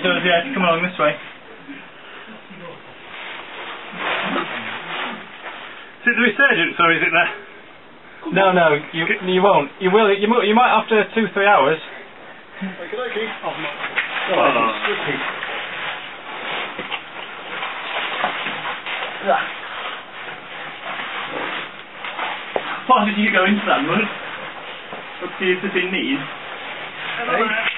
it does, yeah, come along this way. Is it the resurgence or is it the... No, you won't. You will. You might after 2-3 hours. Okay. Why did you go into that mud? Up to your knees? Hey.